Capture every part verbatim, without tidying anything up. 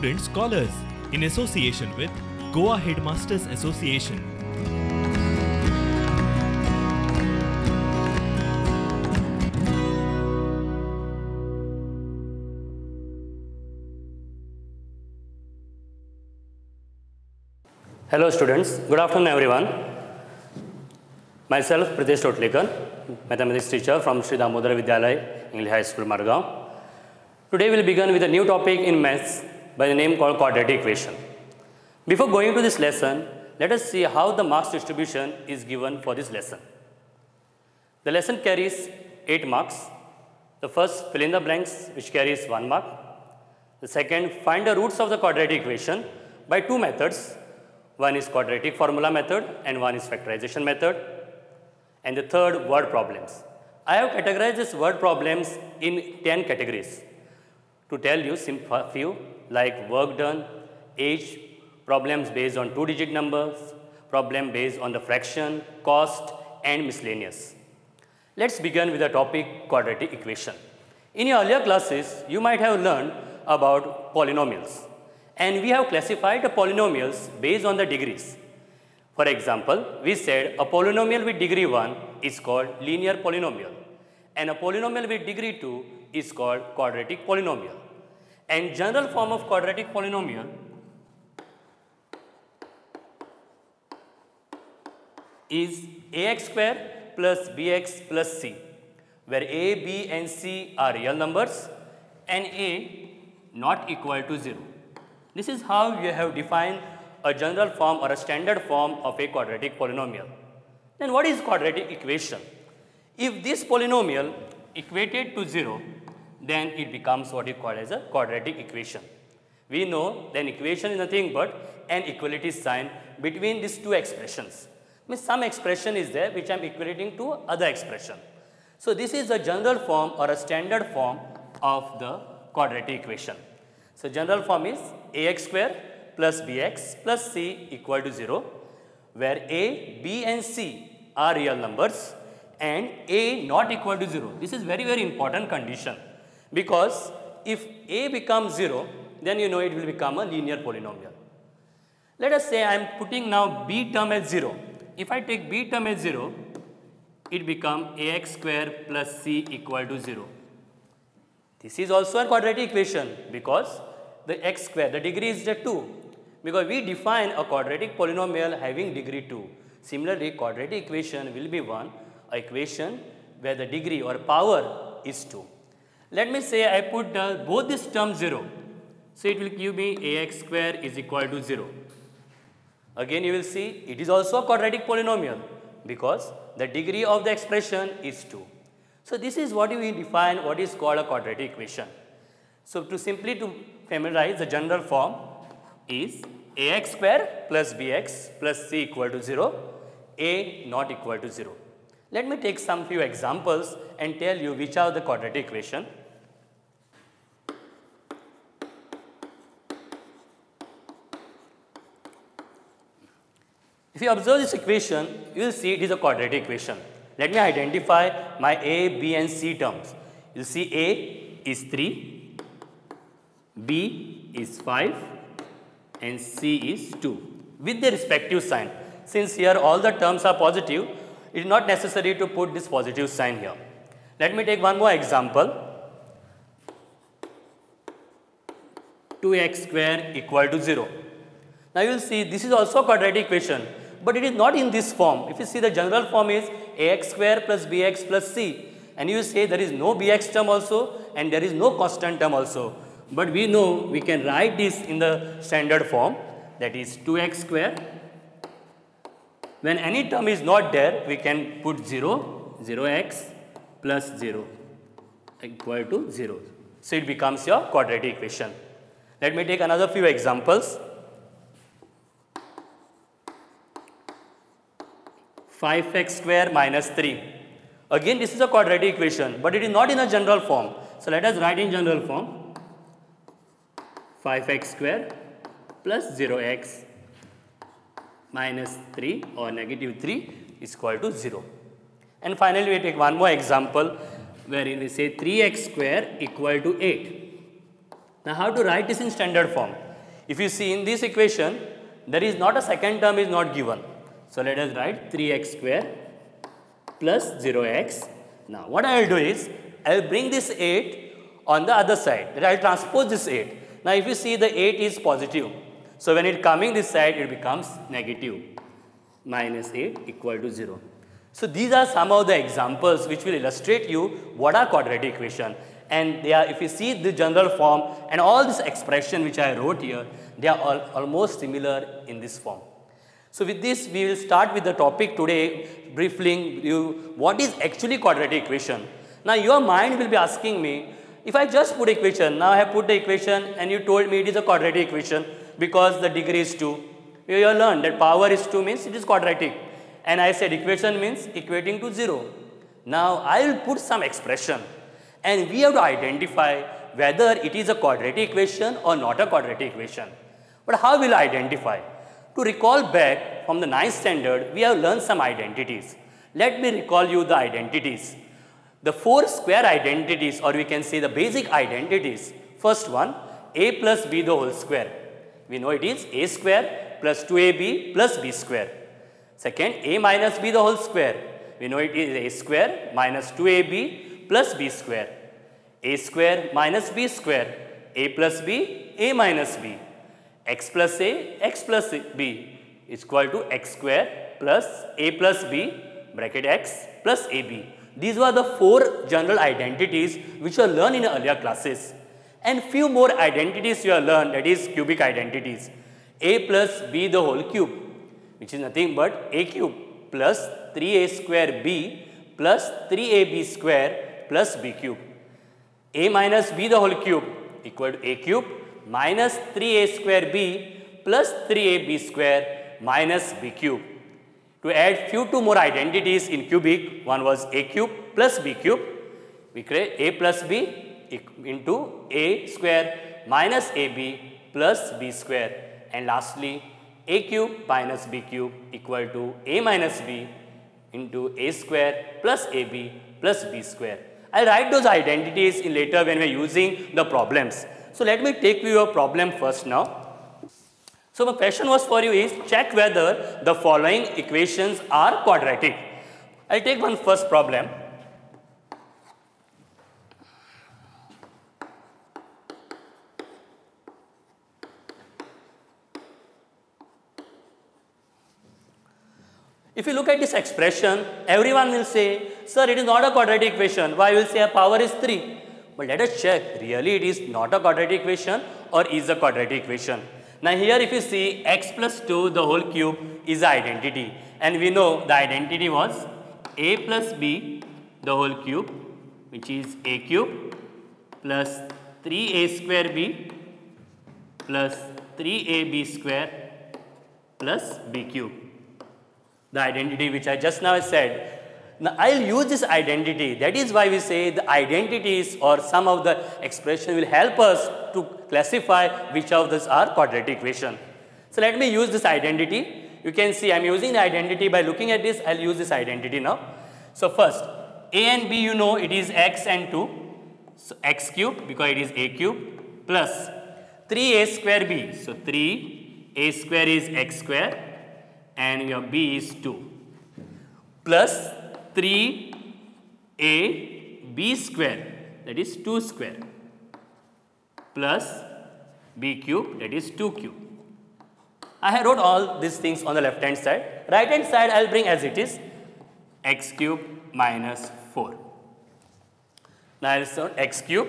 Student Scholars in association with Goa Headmasters Association. Hello students, good afternoon everyone. Myself Pritesh Totlekar, mathematics teacher from Sri Damodara Vidyalaya, English High School, Margao. Today we will begin with a new topic in maths by the name called quadratic equation. Before going to this lesson, let us see how the marks distribution is given for this lesson. The lesson carries eight marks. The first, fill in the blanks, which carries one mark. The second, find the roots of the quadratic equation by two methods. One is quadratic formula method and one is factorization method. And the third, word problems. I have categorized these word problems in ten categories. To tell you a few, like work done, age, problems based on two-digit numbers, problem based on the fraction, cost, and miscellaneous. Let's begin with the topic quadratic equation. In your earlier classes, you might have learned about polynomials. And we have classified the polynomials based on the degrees. For example, we said a polynomial with degree one is called linear polynomial, and a polynomial with degree two is called quadratic polynomial. And general form of quadratic polynomial is ax square plus bx plus c, where a, b, and c are real numbers and a not equal to zero. This is how you have defined a general form or a standard form of a quadratic polynomial. Then what is quadratic equation? If this polynomial equated to zero, then it becomes what is called as a quadratic equation. We know then equation is nothing but an equality sign between these two expressions. Means some expression is there which I am equating to other expression. So this is a general form or a standard form of the quadratic equation. So general form is ax square plus bx plus c equal to zero, where a, b, and c are real numbers and a not equal to zero. This is very very important condition, because if a becomes zero, then you know it will become a linear polynomial. Let us say I am putting now b term as zero. If I take b term as zero, it becomes ax square plus c equal to zero. This is also a quadratic equation because the x square, the degree is the two, because we define a quadratic polynomial having degree two. Similarly, quadratic equation will be one, a equation where the degree or power is two. Let me say I put uh, both this term zero. So it will give me ax square is equal to zero. Again you will see it is also a quadratic polynomial because the degree of the expression is two. So this is what we define what is called a quadratic equation. So to simply to familiarize, the general form is ax square plus bx plus c equal to zero, a not equal to zero. Let me take some few examples and tell you which are the quadratic equation. If you observe this equation, you will see it is a quadratic equation. Let me identify my a, b, and c terms. You will see a is three, b is five, and c is two with their respective sign. Since here all the terms are positive, it is not necessary to put this positive sign here. Let me take one more example. two x square equal to zero. Now you will see this is also a quadratic equation, but it is not in this form. If you see, the general form is ax square plus bx plus c, and you say there is no bx term also and there is no constant term also. But we know we can write this in the standard form, that is two x square. When any term is not there, we can put zero, zero x plus zero equal to zero. So it becomes your quadratic equation. Let me take another few examples. five x square minus three. Again, this is a quadratic equation, but it is not in a general form. So let us write in general form. five x square plus zero x minus three or negative three is equal to zero. And finally, we take one more example wherein we say three x square equal to eight. Now, how to write this in standard form? If you see in this equation, there is not a second term is not given. So let us write three x square plus zero x. Now what I will do is, I will bring this eight on the other side. That I will transpose this eight. Now if you see, the eight is positive. So when it coming this side, it becomes negative. Minus eight equal to zero. So these are some of the examples which will illustrate you what are quadratic equation. And they are, if you see the general form and all this expression which I wrote here, they are all almost similar in this form. So with this, we will start with the topic today, briefly you what is actually quadratic equation. Now your mind will be asking me, if I just put equation, now I have put the equation and you told me it is a quadratic equation because the degree is two. You have learned that power is two means it is quadratic. And I said equation means equating to zero. Now I will put some expression and we have to identify whether it is a quadratic equation or not a quadratic equation. But how will I identify? To recall back from the ninth standard, we have learned some identities. Let me recall you the identities. The four square identities, or we can say the basic identities. First one, a plus b the whole square. We know it is a square plus two a b plus b square. Second, a minus b the whole square. We know it is a square minus two a b plus b square. A square minus b square. A plus b, a minus b. X plus a, x plus b is equal to x square plus a plus b bracket x plus ab. These were the four general identities which were learned in earlier classes. And few more identities you have learned, that is cubic identities. A plus b the whole cube, which is nothing but a cube plus three a square b plus three a b square plus b cube. A minus b the whole cube equal to a cube minus three a square b plus three a b square minus b cube. To add few two more identities in cubic, one was a cube plus b cube. We create a plus b into a square minus ab plus b square. And lastly, a cube minus b cube equal to a minus b into a square plus ab plus b square. I will write those identities in later when we are using the problems. So let me take you a problem first now. So my question was for you is, check whether the following equations are quadratic. I will take one first problem. If you look at this expression, everyone will say, sir, it is not a quadratic equation. Why? You will say a power is three. But let us check, really it is not a quadratic equation or is a quadratic equation. Now here if you see, x plus two the whole cube is the identity. And we know the identity was a plus b the whole cube, which is a cube plus three a square b plus three a b square plus b cube. The identity which I just now said. Now I will use this identity. That is why we say the identities or some of the expression will help us to classify which of these are quadratic equation. So let me use this identity. You can see I am using the identity by looking at this. I will use this identity now. So first, a and b, you know it is x and two. So x cube because it is a cube plus three a square b. So three a square is x square and your b is two plus three a b square, that is two square, plus b cube, that is two cube. I have wrote all these things on the left hand side. Right hand side I will bring as it is, x cube minus four. Now I will say x cube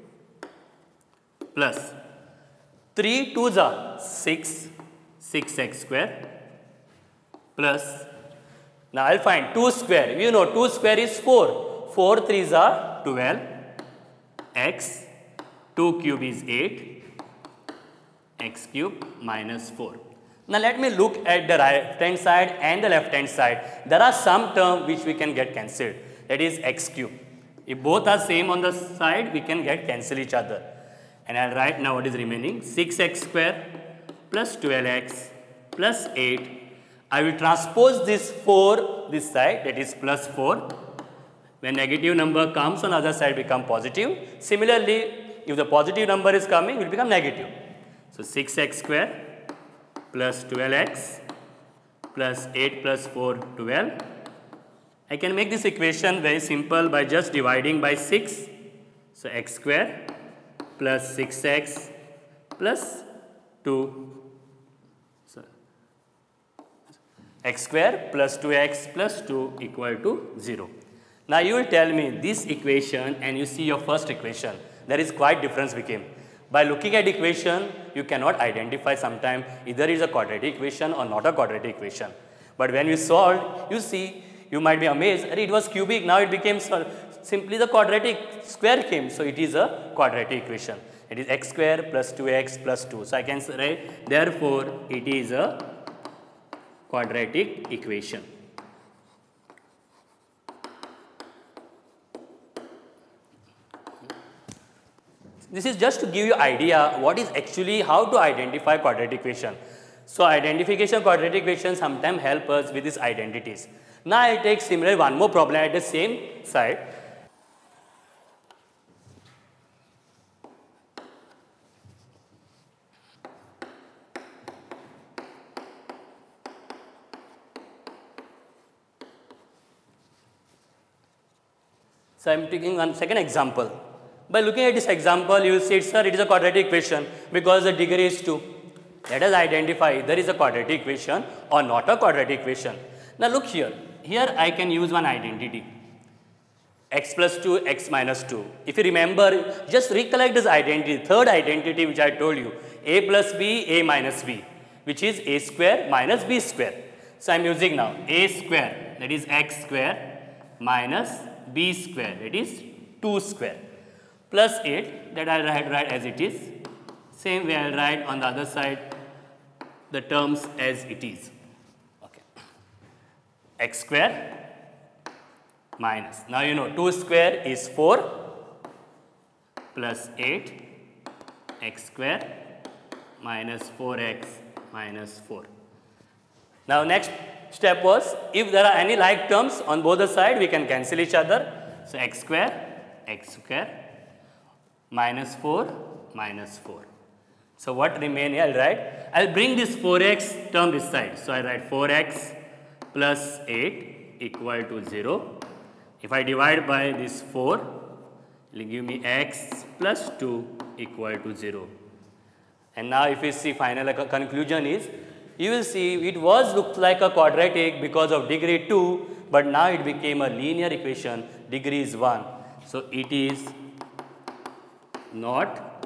plus three twos are six, six x square plus, now I will find two square. You know two square is four. four threes are twelve. X. two cube is eight. X cube minus four. Now let me look at the right hand side and the left hand side. There are some terms which we can get cancelled. That is x cube. If both are same on the side, we can get cancel each other. And I will write now what is remaining. six x square plus twelve x plus eight. I will transpose this four this side, that is plus four. When negative number comes on the other side, become positive. Similarly, if the positive number is coming, it will become negative. So six x square plus twelve x plus eight plus four, twelve. I can make this equation very simple by just dividing by six. So x square plus six x plus two. So x square plus two x plus two equal to zero. Now you will tell me this equation and you see your first equation. There is quite difference became. By looking at equation, you cannot identify sometime either is a quadratic equation or not a quadratic equation. But when you solve, you see, you might be amazed, it was cubic, now it became simply the quadratic square came. So it is a quadratic equation. It is x square plus two x plus two. So I can write, therefore, it is a quadratic equation. This is just to give you idea what is actually how to identify quadratic equation. So identification of quadratic equation sometimes help us with these identities. Now I take similar one more problem at the same side. So I am taking one second example. By looking at this example, you will see, sir, it is a quadratic equation because the degree is two. Let us identify either is a quadratic equation or not a quadratic equation. Now look here. Here I can use one identity. X plus two, x minus two. If you remember, just recollect this identity, third identity which I told you. A plus b, a minus b, which is a square minus b square. So I am using now a square, that is x square, minus b square, that is two square. Plus eight, that I will write, write as it is. Same way I will write on the other side the terms as it is. Okay. X square minus. Now you know two square is four plus eight x square minus four x minus four. Now next step was if there are any like terms on both the sides we can cancel each other. So x square, x square minus four minus four. So what remain here I will write, I will bring this four x term this side. So I write four x plus eight equal to zero. If I divide by this four, it will give me x plus two equal to zero. And now if you see final conclusion is, you will see it was looked like a quadratic because of degree two, but now it became a linear equation, degree is one. So it is not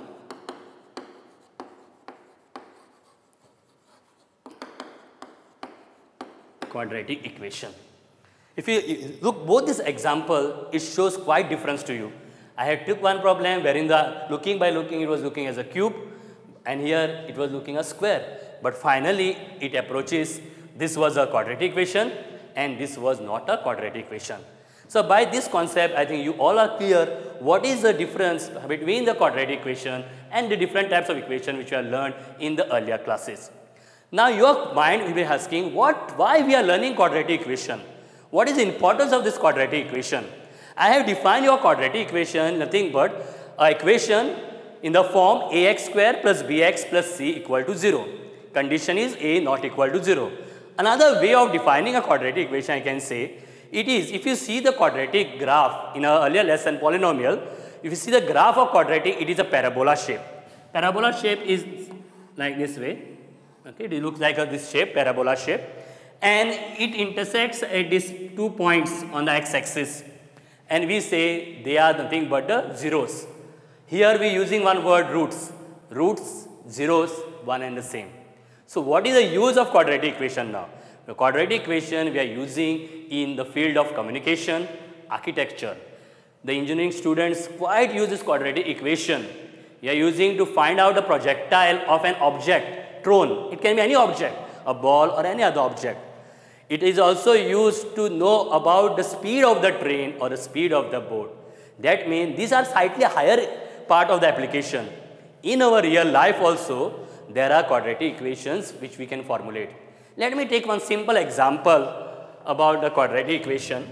quadratic equation. If you look both this example, it shows quite difference to you. I had took one problem wherein the looking by looking it was looking as a cube and here it was looking a square. But finally it approaches, this was a quadratic equation and this was not a quadratic equation. So by this concept, I think you all are clear what is the difference between the quadratic equation and the different types of equation which we have learned in the earlier classes. Now your mind will be asking, what, why we are learning quadratic equation? What is the importance of this quadratic equation? I have defined your quadratic equation nothing but an equation in the form ax square plus bx plus c equal to zero. Condition is a not equal to zero. Another way of defining a quadratic equation I can say, it is if you see the quadratic graph in our earlier lesson polynomial, if you see the graph of quadratic, it is a parabola shape. Parabola shape is like this way. Okay, it looks like a, this shape, parabola shape, and it intersects at these two points on the x-axis, and we say they are nothing but the zeros. Here we are using one word roots, roots, zeros, one and the same. So what is the use of quadratic equation now? The quadratic equation we are using in the field of communication, architecture. The engineering students quite use this quadratic equation. We are using to find out the projectile of an object, thrown. It can be any object, a ball or any other object. It is also used to know about the speed of the train or the speed of the boat. That means these are slightly higher part of the application. In our real life also, there are quadratic equations which we can formulate. Let me take one simple example about the quadratic equation,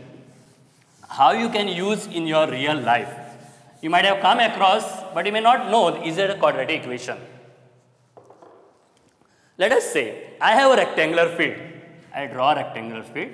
how you can use in your real life. You might have come across, but you may not know, is it a quadratic equation? Let us say I have a rectangular field. I draw a rectangular field.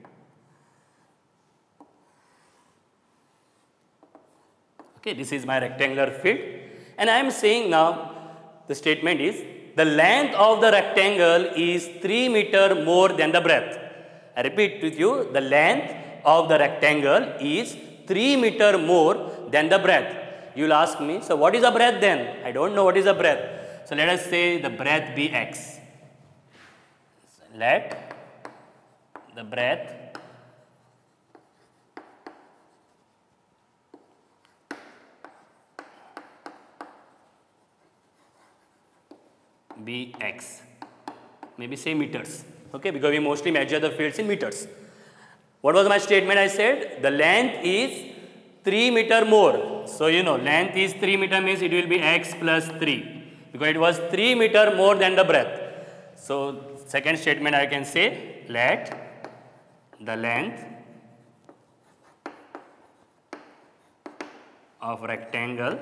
Okay, this is my rectangular field, and I am saying now the statement is the length of the rectangle is three meter more than the breadth. I repeat with you, the length of the rectangle is three meter more than the breadth. You will ask me, so what is the breadth then? I don't know what is the breadth. So let us say the breadth be x. Let the breadth be x. Maybe say meters. Okay, because we mostly measure the fields in meters. What was my statement? I said the length is three meter more. So you know, length is three meter means it will be x plus three, because it was three meter more than the breadth. So second statement I can say, let the length of rectangle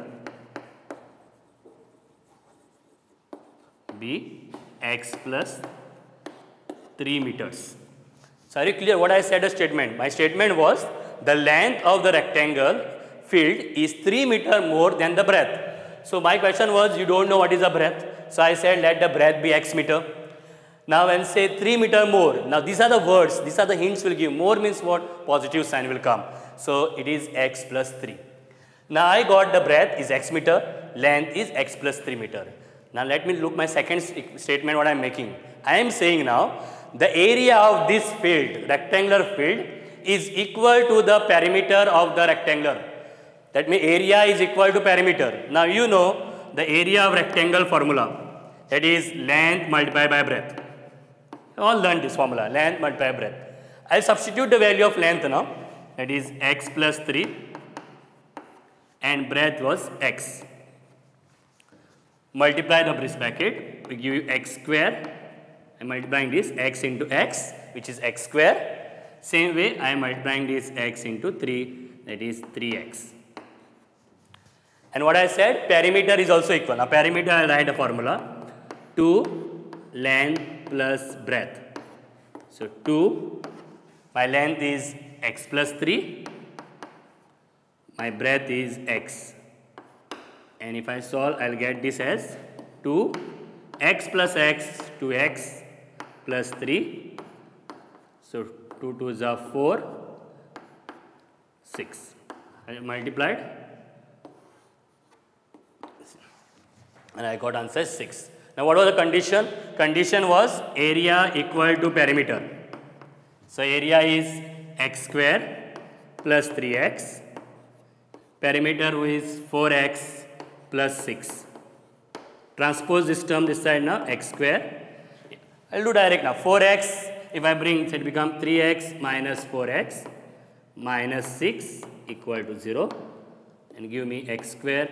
be x plus three meters. So are you clear what I said a statement? My statement was the length of the rectangle field is three meter more than the breadth. So my question was, you don't know what is the breadth. So I said let the breadth be x meter. Now when say three meter more, now these are the words, these are the hints will give. More means what? Positive sign will come. So it is x plus three. Now I got the breadth is x meter, length is x plus three meter. Now let me look my second statement what I am making. I am saying now the area of this field, rectangular field, is equal to the perimeter of the rectangular. That means area is equal to perimeter. Now you know the area of rectangle formula, that is length multiplied by breadth. You all learned this formula, length multiplied by breadth. I will substitute the value of length now, that is x plus three, and breadth was x. Multiply the brace bracket, we give you x square. I am multiplying this x into x, which is x square. Same way I am multiplying this x into three, that is three x. And what I said, perimeter is also equal. Now perimeter I will write a formula, two length plus breadth. So two, my length is x plus three, my breadth is x. And if I solve, I will get this as two x plus x, two x plus three. So two twos are four, six. I multiplied and I got answer six. Now what was the condition? Condition was area equal to perimeter. So area is x square plus three x. Perimeter is four x plus six. Transpose this term this side now, x square. I will do direct now. four x, if I bring, so it becomes three x minus four x minus six equal to zero. And give me x square.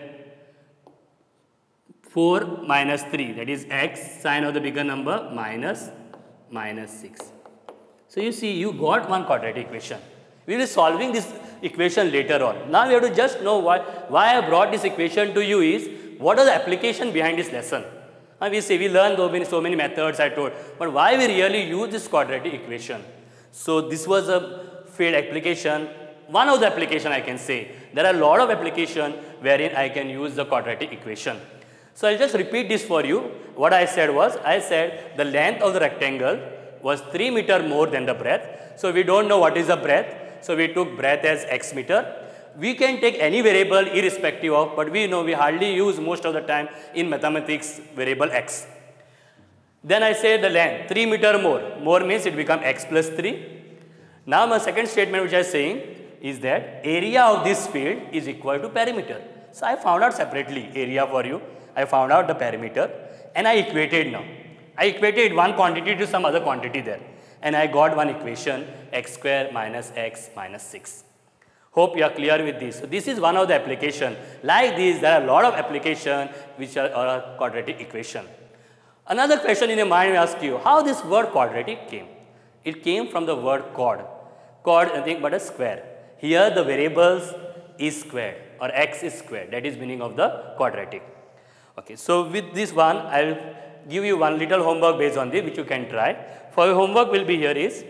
four minus three, that is x, sign of the bigger number, minus, minus six. So you see, you got one quadratic equation. We will be solving this equation later on. Now you have to just know why, why I brought this equation to you is, what are the application behind this lesson? Now we say, we learn so many, so many methods I told, but why we really use this quadratic equation? So this was a field application, one of the application I can say. There are a lot of application wherein I can use the quadratic equation. So I'll just repeat this for you. What I said was, I said the length of the rectangle was three meter more than the breadth. So we don't know what is the breadth. So we took breadth as x meter. We can take any variable irrespective of, but we know we hardly use most of the time in mathematics variable x. Then I say the length, three meter more. More means it become x plus three. Now my second statement which I am saying is that area of this field is equal to perimeter. So I found out separately area for you. I found out the perimeter and I equated now. I equated one quantity to some other quantity there. And I got one equation, x square minus x minus six. Hope you are clear with this. So this is one of the application. Like this, there are a lot of application which are, are a quadratic equation. Another question in your mind will ask you, how this word quadratic came? It came from the word chord. Chord is nothing but a square. Here the variables is squared or x is squared. That is meaning of the quadratic. Okay, so with this one, I will give you one little homework based on this which you can try. For your homework will be here is,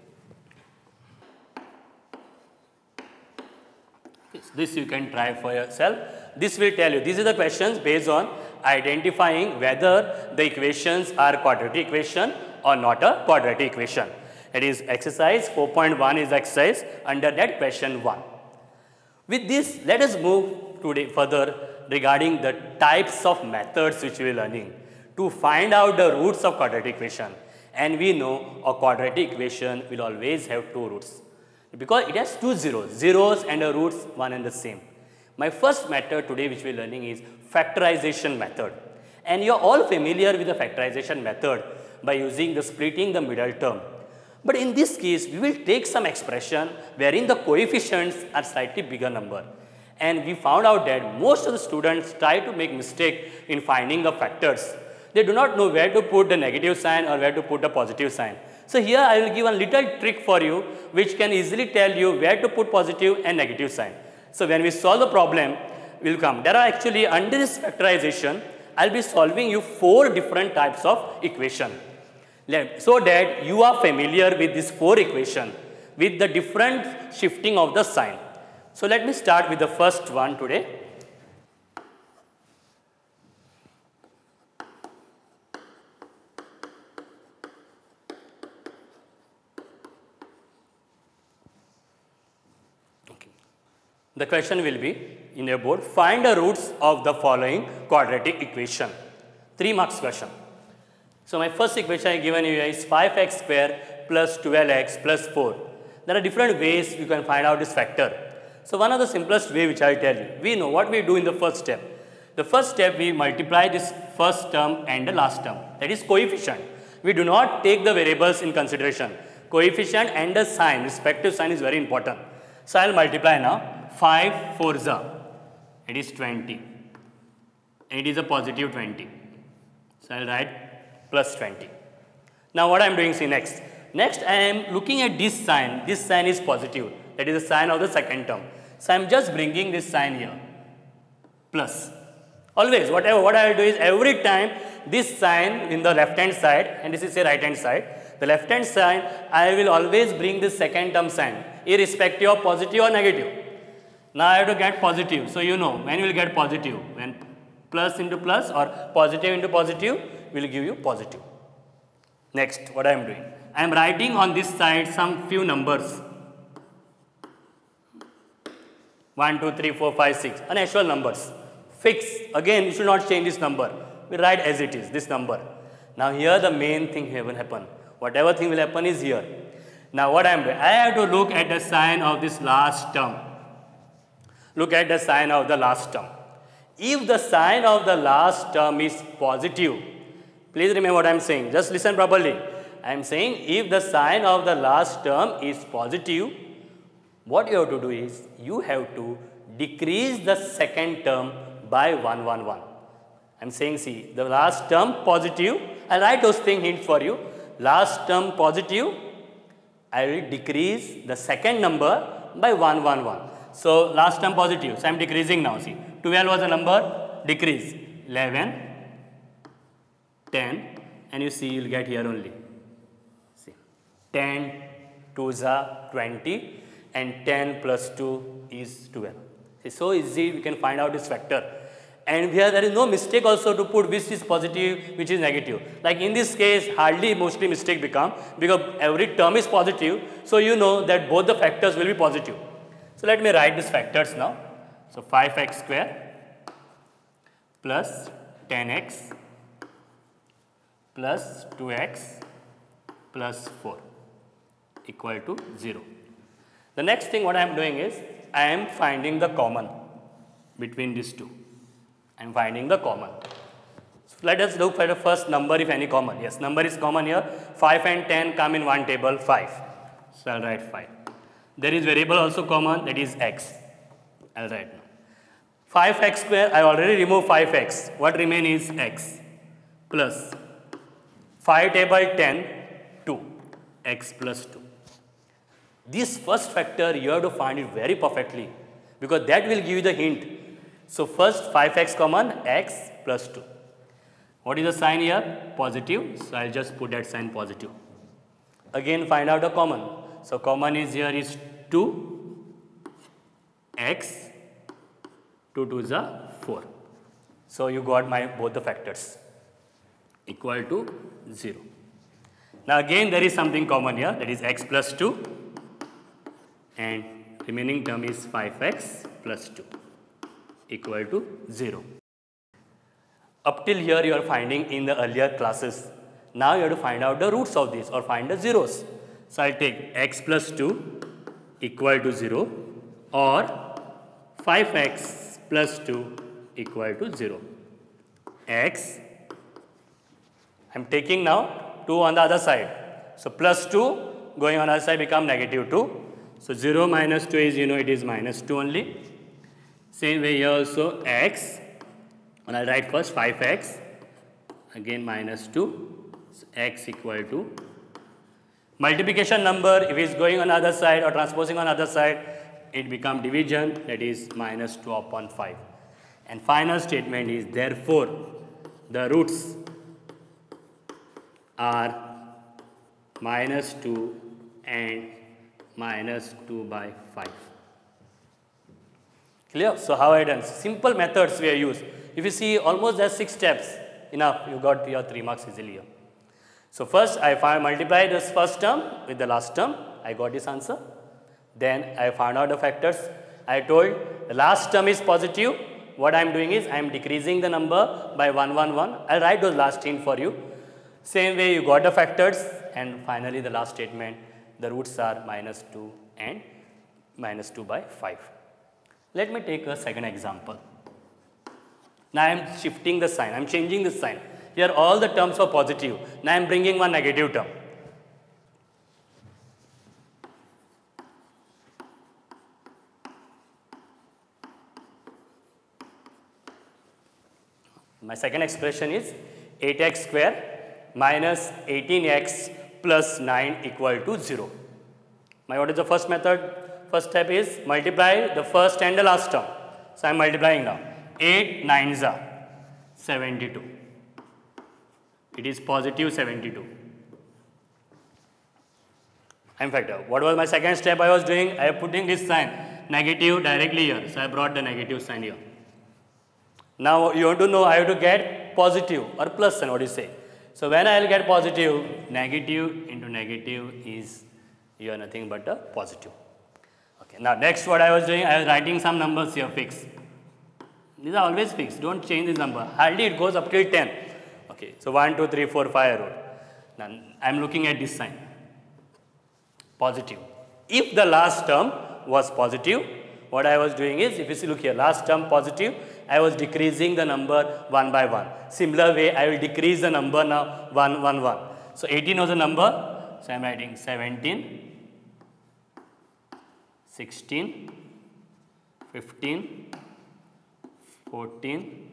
this you can try for yourself. This will tell you, these are the questions based on identifying whether the equations are quadratic equation or not a quadratic equation. It is exercise four point one is exercise under that question one. With this, let us move today further regarding the types of methods which we are learning to find out the roots of quadratic equation. And we know a quadratic equation will always have two roots because it has two zeros, zeros and the roots one and the same. My first method today which we are learning is factorization method. And you are all familiar with the factorization method by using the splitting the middle term. But in this case, we will take some expression wherein the coefficients are slightly bigger number. And we found out that most of the students try to make mistake in finding the factors. They do not know where to put the negative sign or where to put the positive sign. So here I will give a little trick for you which can easily tell you where to put positive and negative sign. So when we solve the problem, we will come. There are actually under this factorization, I will be solving you four different types of equation. So that you are familiar with these four equations with the different shifting of the sign. So let me start with the first one today. Okay. The question will be in your board, find the roots of the following quadratic equation. Three marks question. So my first equation I given you is five x square plus twelve x plus four. There are different ways you can find out this factor. So one of the simplest way which I will tell you, we know what we do in the first step. The first step we multiply this first term and the last term, that is coefficient. We do not take the variables in consideration. Coefficient and the sign, respective sign is very important. So I will multiply now, five fours are, it is twenty. And it is a positive twenty. So I will write plus twenty. Now what I am doing, see next. Next I am looking at this sign. This sign is positive. That is the sign of the second term. So I am just bringing this sign here. Plus. Always, whatever, what I will do is every time this sign in the left hand side and this is the right hand side. The left hand side, I will always bring this second term sign irrespective of positive or negative. Now I have to get positive. So you know when you will get positive. When plus into plus or positive into positive will give you positive. Next, what I am doing? I am writing on this side some few numbers. one, two, three, four, five, six. Unnatural numbers. Fix. Again, you should not change this number. We write as it is, this number. Now here the main thing here will happen. Whatever thing will happen is here. Now what I am doing? I have to look at the sign of this last term. Look at the sign of the last term. If the sign of the last term is positive, please remember what I am saying. Just listen properly. I am saying if the sign of the last term is positive, what you have to do is you have to decrease the second term by one, one, one. I am saying, see, the last term positive, I will write those things hints for you. Last term positive, I will decrease the second number by one, one, one. So last term positive, so I am decreasing now. See, twelve was a number, decrease, eleven, ten, and you see you will get here only. See, ten, twos are twenty, and ten plus two is twelve. It's so easy, we can find out this factor. And here there is no mistake also to put which is positive, which is negative. Like in this case, hardly mostly mistake become because every term is positive. So you know that both the factors will be positive. So let me write these factors now. So five x square plus ten x plus two x plus four equal to zero. The next thing what I am doing is I am finding the common between these two. I am finding the common. So let us look for the first number if any common. Yes, number is common here. five and ten come in one table, five. So I will write five. There is variable also common, that is x. I will write now. five x square, I already removed five x. What remains is x plus five table ten, two. X plus two. This first factor you have to find it very perfectly because that will give you the hint. So first five x common, x plus two. What is the sign here? Positive. So I'll just put that sign positive. Again, find out the common. So common is here is two x, two two is a four. So you got my both the factors equal to zero. Now again there is something common here, that is x plus two, and remaining term is five x plus two equal to zero. Up till here you are finding in the earlier classes. Now you have to find out the roots of this or find the zeros. So I'll take x plus two equal to zero or five x plus two equal to zero. X, I'm taking now two on the other side. So plus two going on the other side become negative two. So zero minus two is, you know, it is minus two only. Same way here also x, and I'll write first five x, again minus two, so x equal to, multiplication number if it's going on the other side or transposing on the other side, it become division, that is minus two upon five. And final statement is therefore the roots are minus two and minus two by five. Clear? So how I done? Simple methods we have used. If you see, almost there are six steps. Enough, you got your three marks easily here. So first I find multiply this first term with the last term. I got this answer. Then I found out the factors. I told the last term is positive. What I am doing is I am decreasing the number by one, one, one. I'll write those last in for you. Same way you got the factors, and finally the last statement, the roots are minus two and minus two by five. Let me take a second example. Now I am shifting the sign, I am changing the sign. Here all the terms were positive. Now I am bringing one negative term. My second expression is eight x square minus eighteen x plus nine equal to zero. My what is the first method? First step is multiply the first and the last term. So I am multiplying now. eight nines are seventy-two. It is positive seventy-two. In fact, what was my second step I was doing? I am putting this sign negative directly here. So I brought the negative sign here. Now you want to know, I have to get positive or plus sign, what do you say? So when I will get positive, negative into negative is here nothing but a positive. Okay. Now next what I was doing, I was writing some numbers here fixed. These are always fixed, don't change this number. Hardly it goes up till ten. Okay, so one, two, three, four, five I wrote. Now I am looking at this sign. Positive. If the last term was positive, what I was doing is, if you see, look here, last term positive, I was decreasing the number one by one. Similar way, I will decrease the number now one, one, one. So eighteen was the number, so I am writing seventeen, sixteen, fifteen, fourteen,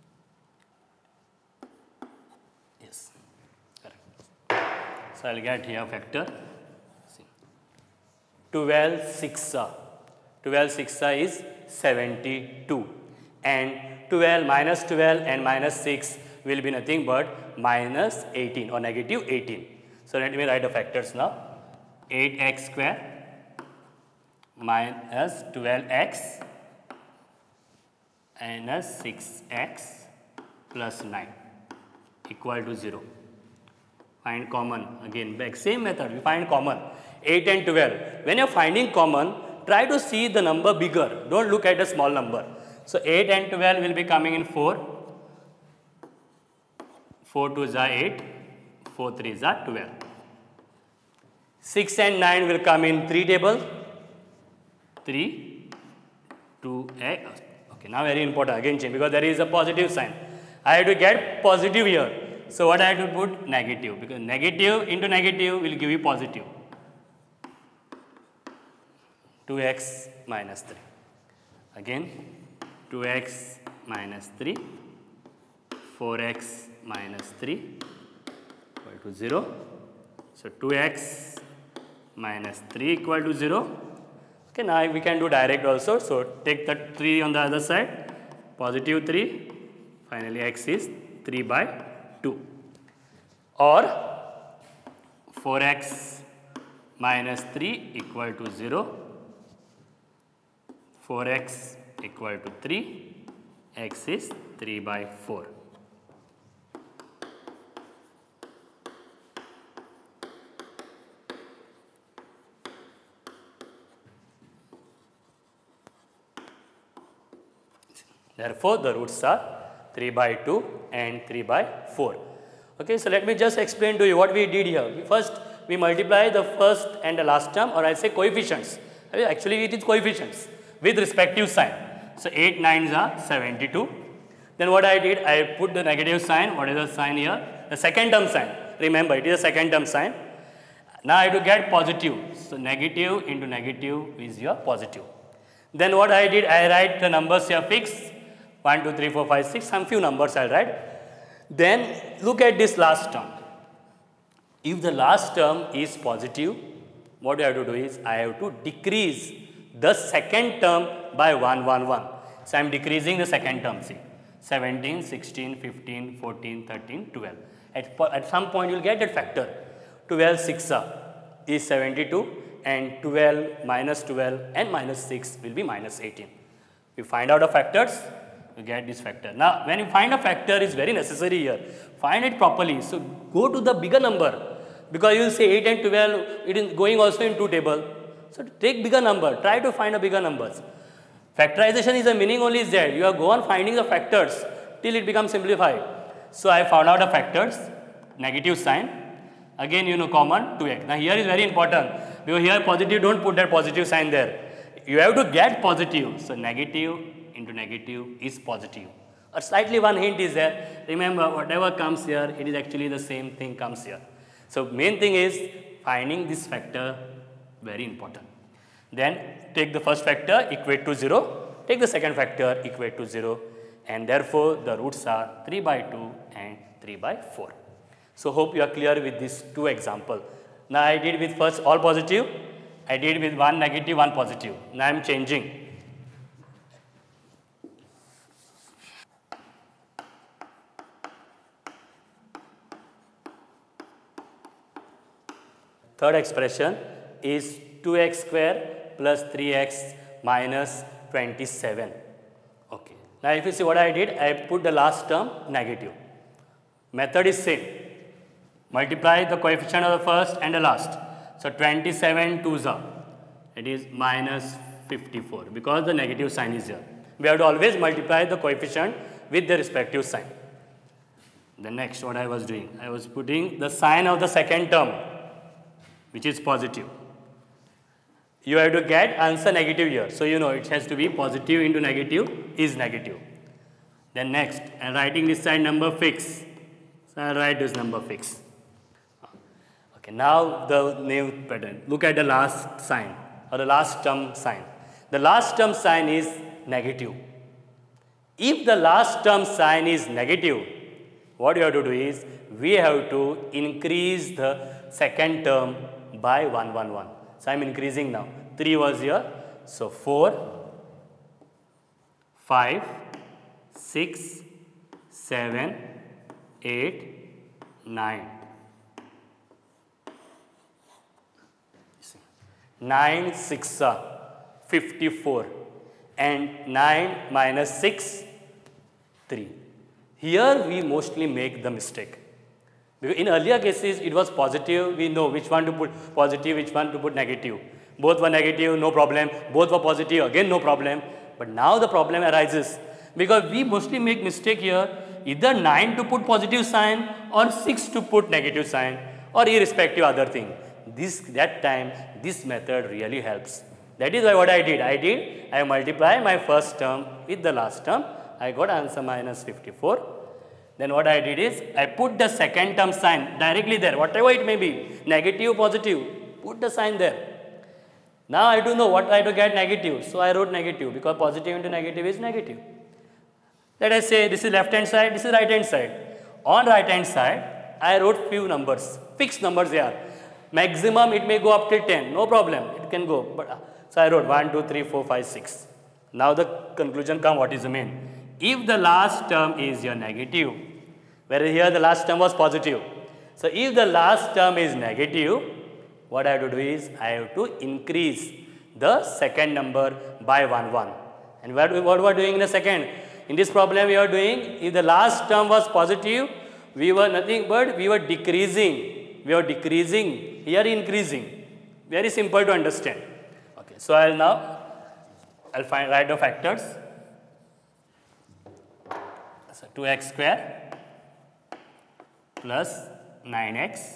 yes, correct. So I will get here factor, see, twelve sixes, twelve sixes is seventy-two, and twelve minus twelve and minus six will be nothing but minus eighteen or negative eighteen. So let me write the factors now. eight x square minus twelve x minus six x plus nine equal to zero. Find common. Again, back same method, we find common. eight and twelve. When you are finding common, try to see the number bigger. Don't look at the small number. So eight and twelve will be coming in four. four two is eight. four three is twelve. six and nine will come in three table. three, two, eight. Okay, now very important, again change, because there is a positive sign. I have to get positive here. So what I have to put? Negative, because negative into negative will give you positive. two x minus three. Again, two x minus three, four x minus three equal to zero. So two x minus three equal to zero. Okay, now we can do direct also. So take the three on the other side, positive three, finally x is three by two. Or four x minus three equal to zero. four x equal to three. X is three by four. Therefore, the roots are three by two and three by four. Okay, so let me just explain to you what we did here. First, we multiply the first and the last term, or I say coefficients. Actually, it is coefficients with respective sign. So, eight nines are seventy-two. Then what I did, I put the negative sign. What is the sign here? The second term sign. Remember, it is a second term sign. Now, I have to get positive. So, negative into negative is your positive. Then what I did, I write the numbers here fixed. one, two, three, four, five, six, some few numbers I will write. Then look at this last term. If the last term is positive, what I have to do is, I have to decrease the second term by one, one, one. So, I am decreasing the second term, see, seventeen, sixteen, fifteen, fourteen, thirteen, twelve. At, at some point, you will get that factor. twelve six is seventy-two, and twelve minus twelve and minus six will be minus eighteen. We find out the factors. You get this factor. Now, when you find a factor, is very necessary here. Find it properly. So, go to the bigger number, because you will say eight and twelve, it is going also in two table. So, take bigger number. Try to find a bigger numbers. Factorization is a meaning only is there. You are go on finding the factors till it becomes simplified. So, I found out the factors, negative sign. Again, you know, common two x. Now, here is very important. Because here positive, don't put that positive sign there. You have to get positive. So, negative into negative is positive. Or slightly one hint is there. Remember, whatever comes here, it is actually the same thing comes here. So, main thing is finding this factor, very important. Then take the first factor, equate to zero. Take the second factor, equate to zero. And therefore, the roots are three by two and three by four. So, hope you are clear with these two examples. Now, I did with first all positive. I did with one negative, one positive. Now, I am changing. Third expression is two x square plus three x minus twenty-seven. Okay. Now, if you see what I did, I put the last term negative. Method is same. Multiply the coefficient of the first and the last. So, twenty-seven twos are, it is minus fifty-four, because the negative sign is here. We have to always multiply the coefficient with the respective sign. The next, what I was doing, I was putting the sign of the second term, which is positive. You have to get answer negative here. So, you know, it has to be positive into negative is negative. Then next, I am writing this side number fixed. So, I will write this number fixed. Okay, now the new pattern. Look at the last sign or the last term sign. The last term sign is negative. If the last term sign is negative, what you have to do is, we have to increase the second term by one, one, one. So, I am increasing now. three was here. So, four, five, six, seven, eight, nine. nine, six, fifty-four. And nine minus six, three. Here we mostly make the mistake. Because in earlier cases, it was positive, we know which one to put positive, which one to put negative. Both were negative, no problem. Both were positive, again no problem. But now the problem arises, because we mostly make mistake here, either nine to put positive sign or six to put negative sign, or irrespective other thing. This, that time, this method really helps. That is why what I did. I did, I multiply my first term with the last term. I got answer minus fifty-four. Then what I did is, I put the second term sign directly there, whatever it may be, negative, positive, put the sign there. Now I do know what I have to get negative, so I wrote negative, because positive into negative is negative. Let us say this is left hand side, this is right hand side. On right hand side, I wrote few numbers, fixed numbers here. Maximum it may go up till ten, no problem, it can go. But, so I wrote one, two, three, four, five, six. Now the conclusion come, what is the main? If the last term is your negative, whereas here the last term was positive. So if the last term is negative, what I have to do is I have to increase the second number by one, one. And what, what we are doing in the second? In this problem we are doing, if the last term was positive, we were nothing but we were decreasing. We were decreasing, here increasing. Very simple to understand. Okay, so I'll now, I'll find, write the factors. So two x square plus nine x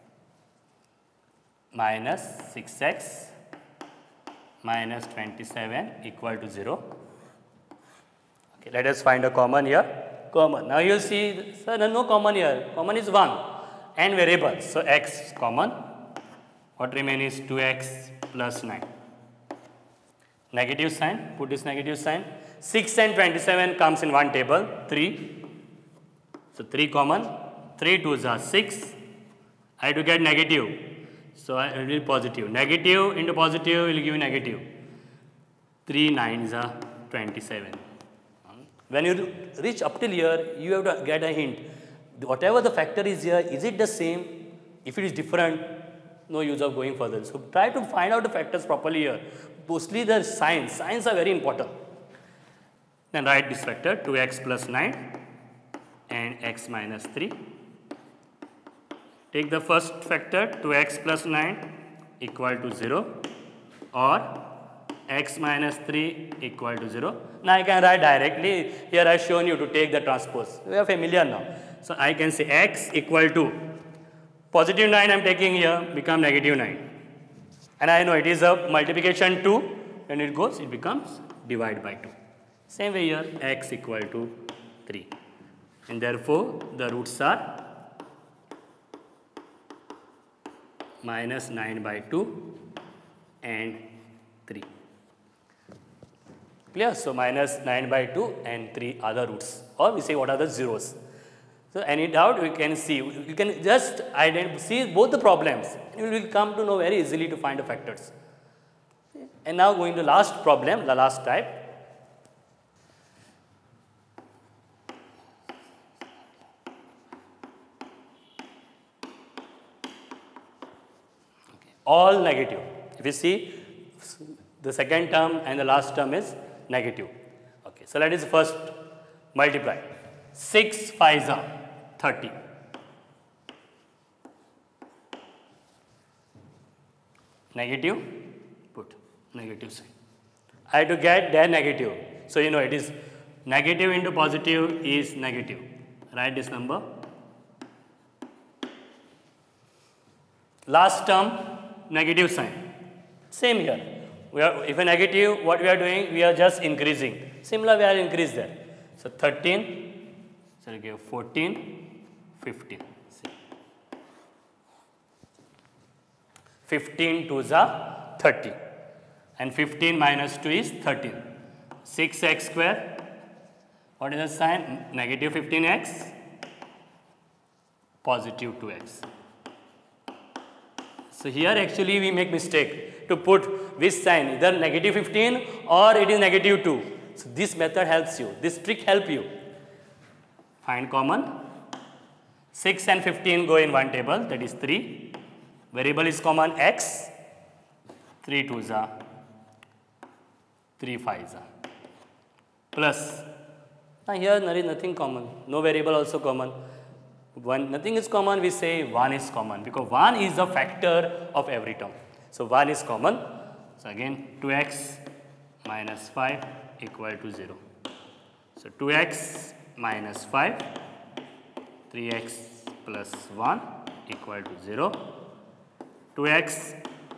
minus six x minus twenty-seven equal to zero. Okay, let us find a common here. Common. Now you will see, sir, no common here. Common is one and variables. So x common. What remains is two x plus nine. Negative sign. Put this negative sign. six and twenty-seven comes in one table. three. So three common. three twos are six. I have to get negative. So I will be positive. Negative into positive will give you negative. three nines are twenty-seven. When you reach up till here, you have to get a hint. Whatever the factor is here, is it the same? If it is different, no use of going further. So try to find out the factors properly here. Mostly the signs. Signs are very important. Then write this factor, two x plus nine and x minus three. Take the first factor, two x plus nine equal to zero, or x minus three equal to zero. Now I can write directly. Here I have shown you to take the transpose. We are familiar now. So I can say x equal to positive nine I am taking here, become negative nine. And I know it is a multiplication two. When it goes, it becomes divide by two. Same way here, x equal to three. And therefore, the roots are minus nine by two and three. Clear? So minus nine by two and three are the roots, or we say what are the zeros. So any doubt we can see, you can just identify, see both the problems, and you will come to know very easily to find the factors. And now going to last problem, the last type. Okay. All negative. If you see, the second term and the last term is negative. Okay, so let us first multiply. six fives are thirty. Negative, put negative sign. I have to get their negative. So you know it is negative into positive is negative. Write this number. Last term, negative sign. Same here. We are, if a negative, what we are doing, we are just increasing. Similar, we are increased there. So thirteen, so we give fourteen, fifteen. See. fifteen twos are thirty. And fifteen minus two is thirteen. six x square. What is the sign? Negative fifteen x, positive two x. So here actually we make mistake to put which sign, either negative fifteen or it is negative two. So this method helps you, this trick help you. Find common. six and fifteen go in one table, that is three. Variable is common x. three twos are, three fives are. Plus, now here there is nothing common, no variable also common. One, nothing is common, we say one is common because one is the factor of every term. So one is common. So again two x minus five equal to zero. So two x minus five, three x plus one equal to zero. two x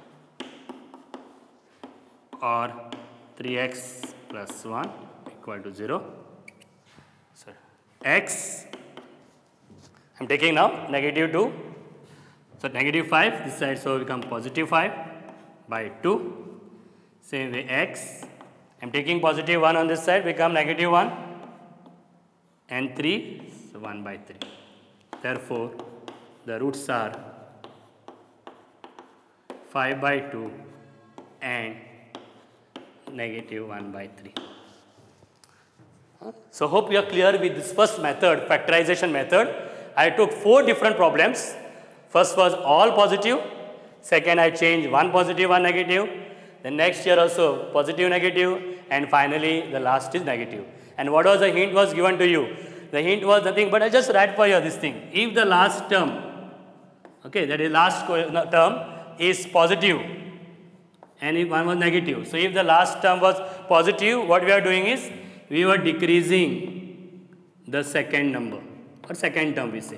or three x plus one equal to zero. So x, I am taking now negative two. So negative five, this side so become positive five by two. Same way x, I am taking positive one on this side, become negative one. And three, so one by three. Therefore, the roots are five by two and negative one by three. So hope you are clear with this first method, factorization method. I took four different problems. First was all positive. Second, I changed one positive, one negative. The next year also positive, negative. And finally, the last is negative. And what was the hint was given to you? The hint was nothing, but I just write for you this thing. If the last term, okay, that is last term is positive, and if one was negative. So if the last term was positive, what we are doing is, we were decreasing the second number, or second term we say.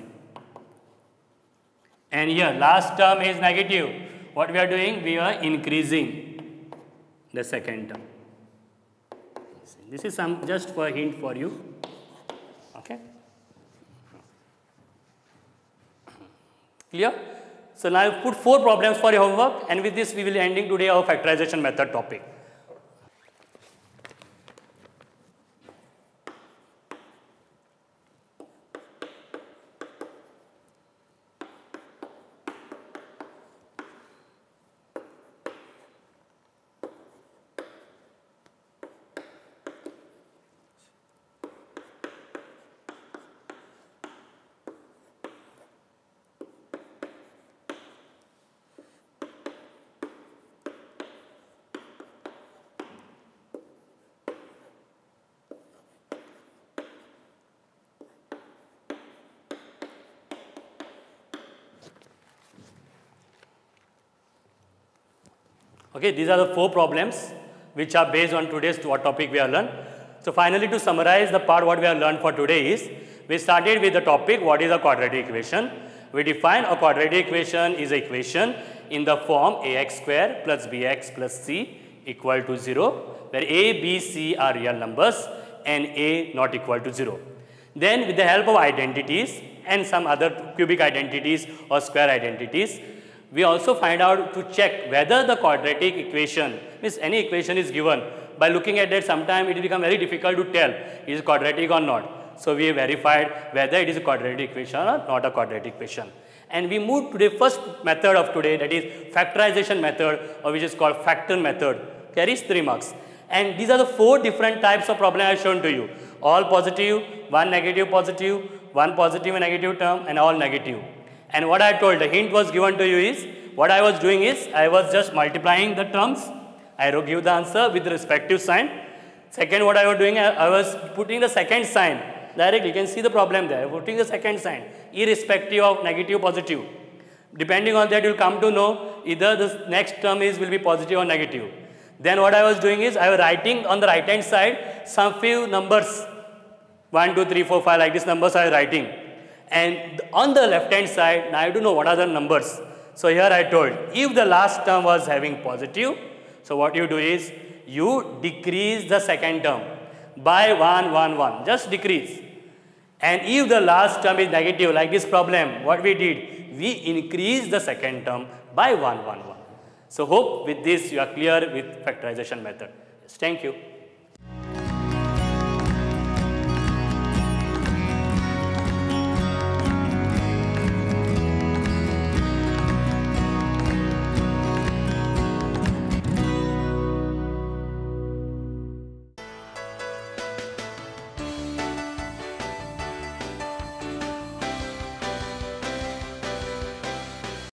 And here, last term is negative. What we are doing? We are increasing the second term. This is some just for a hint for you. Okay. Clear? So now I've put four problems for your homework, and with this we will be ending today our factorization method topic. Okay, these are the four problems which are based on today's topic we have learned. So finally, to summarize the part what we have learned for today is, we started with the topic what is a quadratic equation. We define a quadratic equation is an equation in the form ax square plus bx plus c equal to zero, where a, b, c are real numbers and a not equal to zero. Then with the help of identities and some other cubic identities or square identities, we also find out to check whether the quadratic equation, means any equation is given, by looking at that sometime it will become very difficult to tell is it quadratic or not. So we verified whether it is a quadratic equation or not a quadratic equation. And we moved to the first method of today, that is factorization method, or which is called factor method, carries three marks. And these are the four different types of problem I have shown to you. All positive, one negative positive, one positive and negative term, and all negative. And what I told, the hint was given to you is, what I was doing is, I was just multiplying the terms. I will give the answer with the respective sign. Second, what I was doing, I, I was putting the second sign directly. You can see the problem there. Putting the second sign, irrespective of negative, positive. Depending on that, you will come to know either the next term is will be positive or negative. Then what I was doing is, I was writing on the right hand side some few numbers, one, two, three, four, five, like these numbers I was writing. And on the left hand side, now I don't know what are the numbers. So here I told, if the last term was having positive, so what you do is, you decrease the second term by one, one, one, just decrease. And if the last term is negative, like this problem, what we did, we increase the second term by one, one, one. So hope with this you are clear with factorization method. Yes, thank you.